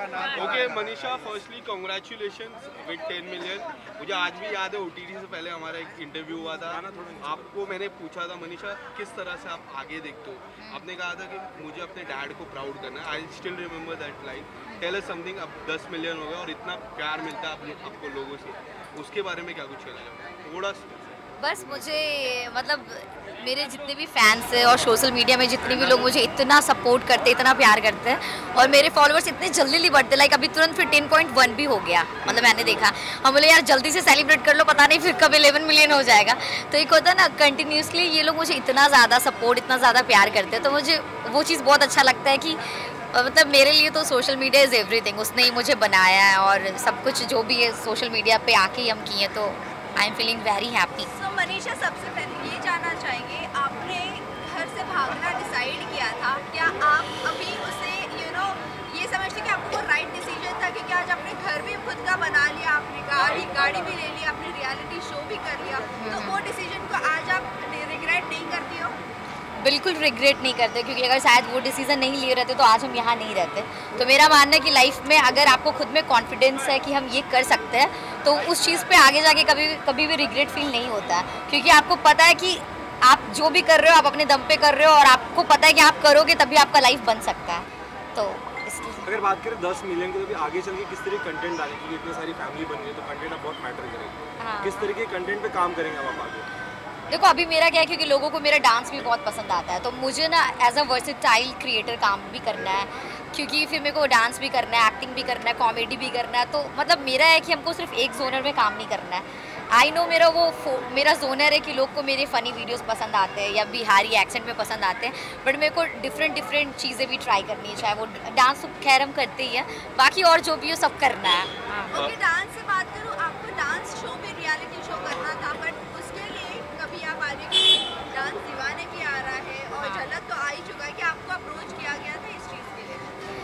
Okay Manisha, firstly congratulations with 10 million. मुझे आज भी याद है ओटीटी से पहले हमारा एक इंटरव्यू हुआ था, आपको मैंने पूछा था मनीषा किस तरह से आप आगे देखते हो। आपने कहा था कि मुझे अपने डैड को प्राउड करना है। I still remember that line. Tell us something. अब 10 मिलियन हो गया और इतना प्यार मिलता है आपको लोगों से, उसके बारे में क्या कुछ कहना चाहोगे थोड़ा सा? बस मुझे मतलब मेरे जितने भी फैंस हैं और सोशल मीडिया में जितने भी लोग मुझे इतना सपोर्ट करते हैं, इतना प्यार करते हैं और मेरे फॉलोअर्स इतने जल्दी बढ़ते, लाइक अभी तुरंत फिर 10.1 भी हो गया। मतलब मैंने देखा, हम बोले यार जल्दी से सेलिब्रेट कर लो, पता नहीं फिर कब 11 मिलियन हो जाएगा। तो एक होता है ना कंटिन्यूसली ये लोग मुझे इतना ज़्यादा सपोर्ट, इतना ज़्यादा प्यार करते हैं, तो मुझे वो चीज़ बहुत अच्छा लगता है कि मतलब मेरे लिए तो सोशल मीडिया इज़ एवरीथिंग। उसने ही मुझे बनाया है और सब कुछ जो भी है सोशल मीडिया पे आके ही हम किए, तो I am feeling very happy. So Manisha, सबसे पहले ये जानना चाहेंगे, आपने घर से भागना डिसाइड किया था, क्या आप अभी उसे ये समझते कि आपको राइट डिसीजन था? क्योंकि आज आपने घर भी खुद का बना लिया, आपने गाड़ी भी ले लिया, आपने रियलिटी शो भी कर लिया, तो वो डिसीजन को आज आप रिग्रेट नहीं करती हो? बिल्कुल रिग्रेट नहीं करते, क्योंकि अगर शायद वो डिसीज़न नहीं लिए रहते तो आज हम यहाँ नहीं रहते। तो मेरा मानना है कि लाइफ में अगर आपको खुद में कॉन्फिडेंस है कि हम ये कर सकते हैं, तो उस चीज़ पे आगे जाके कभी भी रिग्रेट फील नहीं होता है, क्योंकि आपको पता है कि आप जो भी कर रहे हो आप अपने दम पे कर रहे हो और आपको पता है कि आप करोगे तभी आपका लाइफ बन सकता है। तो इसलिए अगर बात करें 10 मिलियन की, तो भी आगे चल के किस तरह कंटेंट डालें, क्योंकि इतनी सारी फैमिली बन रही है तो कंटेंट अब बहुत मैटर करेगा। हाँ। किस तरह के कंटेंट पे काम करेंगे अब आप आगे? देखो अभी मेरा क्या है, क्योंकि लोगों को मेरा डांस भी बहुत पसंद आता है, तो मुझे ना एज अ वर्सेटाइल क्रिएटर काम भी करना है, क्योंकि फिर मेरे को डांस भी करना है, एक्टिंग भी करना है, कॉमेडी भी करना है। तो मतलब मेरा है कि हमको सिर्फ एक जोनर में काम नहीं करना है। आई नो मेरा जोनर है कि लोग को मेरे फ़नी वीडियोस पसंद आते हैं या बिहारी एक्सेंट में पसंद आते हैं, बट मेरे को डिफरेंट चीज़ें भी ट्राई करनी है, चाहे वो डांस तो खैर हम करते ही हैं, बाकी और जो भी हो सब करना है। ओके, डांस से बात करूँ, आपको डांस शो में रियलिटी शो करना था, बट उसके लिए कभी आप आगे कि डांस दीवाने भी आ रहा है और झलक तो आ ही चुका है, कि आपको अप्रोच किया गया था इस चीज़ के लिए?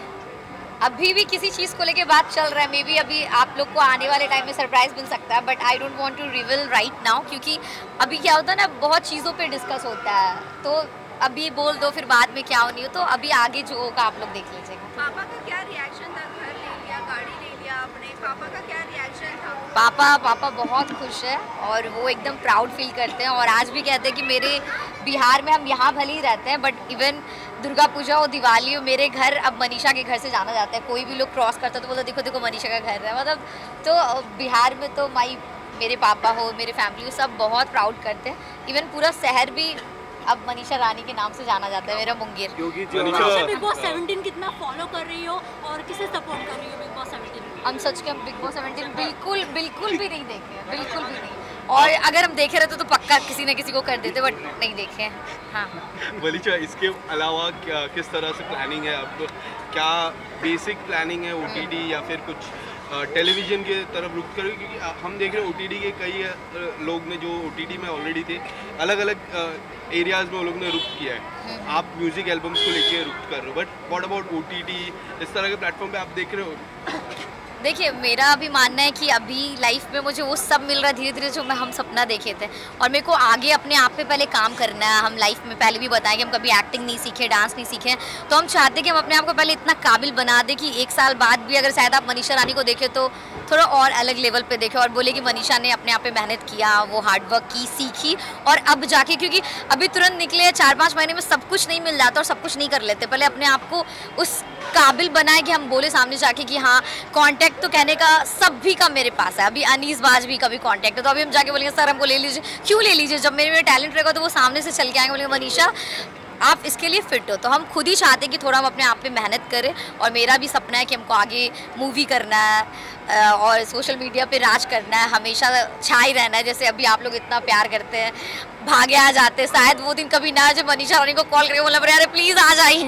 अभी भी किसी चीज़ को लेके बात चल रहा है, मे बी अभी आप लोग को आने वाले टाइम में सरप्राइज मिल सकता है, but I don't want to reveal right now, क्योंकि अभी क्या होता है ना, बहुत चीज़ों पे डिस्कस होता है, तो अभी बोल दो फिर बाद में क्या होनी हो, तो अभी आगे जो होगा आप लोग देख लीजिएगा। पापा का क्या रिएक्शन था? घर ले लिया, गाड़ी ले लिया आपने, पापा का क्या रिएक्शन था? पापा बहुत खुश है और वो एकदम प्राउड फील करते हैं, और आज भी कहते हैं कि मेरे बिहार में हम यहाँ भले ही रहते हैं, बट इवन दुर्गा पूजा और दिवाली हो मेरे घर अब मनीषा के घर से जाना जाता है। कोई भी लोग क्रॉस करता है तो बोलते देखो देखो मनीषा का घर है, मतलब तो बिहार में तो मेरे पापा हो, मेरे फैमिली हो, सब बहुत प्राउड करते हैं। इवन पूरा शहर भी अब मनीषा रानी के नाम से जाना जाता है, मेरा मुंगेर। बिग बॉस 17 कितना फॉलो कर रही हो और किसे सपोर्ट कर रही हो बिग बॉस 17? हम सच के बिग बॉस 17 बिल्कुल भी नहीं देखे हैं, बिल्कुल भी नहीं, और अगर हम देखे रहते तो पक्का किसी न किसी को कर देते, बट नहीं देखे हैं। हाँ मनीषा, इसके अलावा किस तरह से प्लानिंग है अब? क्या बेसिक प्लानिंग है ओटीटी या फिर कुछ टेलीविज़न के तरफ रुख करें? क्योंकि हम देख रहे हैं ओटीटी के कई लोग ने जो ओटीटी में ऑलरेडी थे, अलग अलग एरियाज़ में वो लोग ने रुख किया है। आप म्यूज़िक एल्बम्स को लेके रुख कर रहे हो, बट व्हाट अबाउट ओटीटी, इस तरह के प्लेटफॉर्म पे आप देख रहे हो? देखिए मेरा भी मानना है कि अभी लाइफ में मुझे वो सब मिल रहा है धीरे धीरे जो हम सपना देखे थे, और मेरे को आगे अपने आप पे पहले काम करना है। हम लाइफ में पहले भी बताएं कि हम कभी एक्टिंग नहीं सीखे, डांस नहीं सीखे, तो हम चाहते हैं कि हम अपने आप को पहले इतना काबिल बना दें कि 1 साल बाद भी अगर शायद आप मनीषा रानी को देखें तो थोड़ा और अलग लेवल पे देखें और बोले कि मनीषा ने अपने आप पे मेहनत किया, वो हार्डवर्क की, सीखी, और अब जाके, क्योंकि अभी तुरंत निकले 4-5 महीने में सब कुछ नहीं मिल जाता और सब कुछ नहीं कर लेते, पहले अपने आप को उस काबिल बनाए कि हम बोले सामने जाके कि हाँ कांटेक्ट तो कहने का सभी का मेरे पास है। अभी अनीस बाज भी कभी कांटेक्ट है तो अभी हम जाके बोलेंगे सर हमको ले लीजिए, क्यों ले लीजिए, जब मेरे में टैलेंट रहेगा तो वो सामने से चल के आएंगे, बोलेंगे मनीषा आप इसके लिए फिट हो। तो हम खुद ही चाहते हैं कि थोड़ा हम अपने आप पे मेहनत करें, और मेरा भी सपना है कि हमको आगे मूवी करना है और सोशल मीडिया पे राज करना है, हमेशा छाई रहना है, जैसे अभी आप लोग इतना प्यार करते हैं, भागे आ जाते, शायद वो दिन कभी ना जब मनीषा रानी को कॉल करके बोला यार प्लीज़ आ जाइए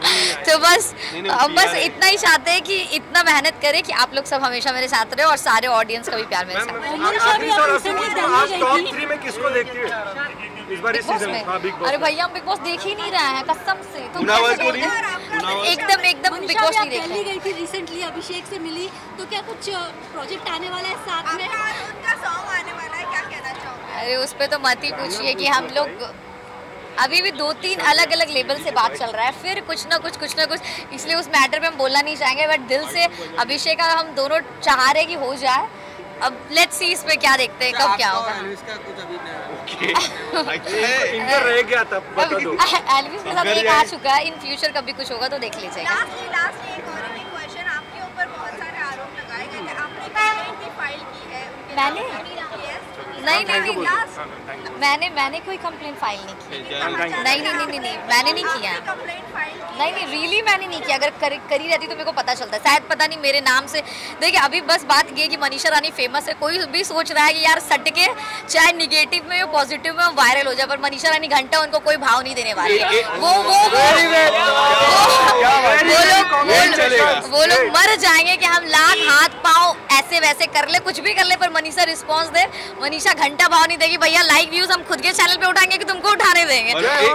तो बस इतना ही चाहते हैं कि इतना मेहनत करें कि आप लोग सब हमेशा मेरे साथ रहे और सारे ऑडियंस का भी प्यार मेरे साथ। टॉप 3 में किसको देखती है इस बार इस सीजन? अरे भैया हम बिग बॉस देख ही नहीं रहे हैं कसम से, तो एकदम बिग बॉस नहीं देख रहे। गई थी रिसेंटली, अभिषेक से मिली, तो क्या कुछ प्रोजेक्ट आने वाला है साथ में? उनका सॉन्ग आने वाला है, क्या कहना चाहोगे? अरे उस पर तो मत ही पूछिए कि हम लोग अभी भी 2-3 अलग अलग लेवल से बात चल रहा है, फिर कुछ ना कुछ इसलिए उस मैटर पे हम बोलना नहीं चाहेंगे, बट दिल से अभिषेक का हम दोनों चाह रहे कि हो जाए। अब लेट्स सी इसमें क्या देखते हैं, कब क्या होगा। इनका रह गया था, बता दो। एल्विस के साथ एक आ चुका है, इन फ्यूचर कभी कुछ होगा तो देख लीजिएगा। लास्टली एक और क्वेश्चन, आपके ऊपर बहुत सारे आरोप लगाए गए थे, आपने कंप्लेंट भी फाइल की है उनके मैंने? नहीं मैंने कोई कंप्लेंट फाइल नहीं की। नहीं, मैंने नहीं किया। कंप्लेंट फाइल की? नहीं रियली मैंने नहीं किया। अगर करी रहती तो मेरे को पता चलता। शायद पता नहीं मेरे नाम से। देखिए अभी बस बात ये कि मनीषा रानी फेमस है, कोई भी सोच रहा है कि यार सट के चाहे निगेटिव में या पॉजिटिव में वायरल हो जाए, पर मनीषा रानी घंटा उनको कोई भाव नहीं देने वाली। वो लोग मर जाएंगे कि हम लाख हाथ पाँव ऐसे वैसे कर ले, कुछ भी कर ले, पर मनीषा रिस्पॉन्स दे। मनीषा घंटा भाव नहीं देगी, भैया लाइक व्यूज हम खुद के चैनल पे उठाएंगे कि तुमको उठाने देंगे।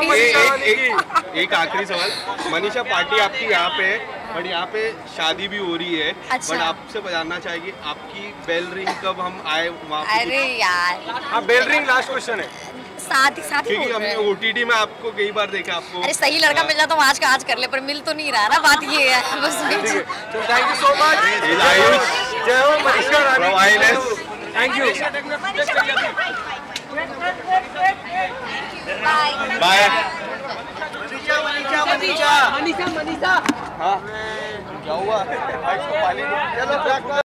एक आखिरी सवाल, मनीषा पार्टी आपकी यहाँ पे है, बट यहाँ पे शादी भी हो रही है। अच्छा। बट आपसे जानना चाहेगी आपकी बेल रिंग कब हम आए वहाँ पे? अरे यार हाँ, बेल रिंग लास्ट क्वेश्चन है। साथ ही क्योंकि हमने OTT में आपको कई बार देखा आपको। अरे सही लड़का मिल जाता हूँ आज का आज कर ले, पर मिल तो नहीं रहा ना, बात ये है बस। तो थैंक यू सो मच। जय हो Manisha Rani. Thank you. Bye. Manisha हाँ क्या हुआ? चलो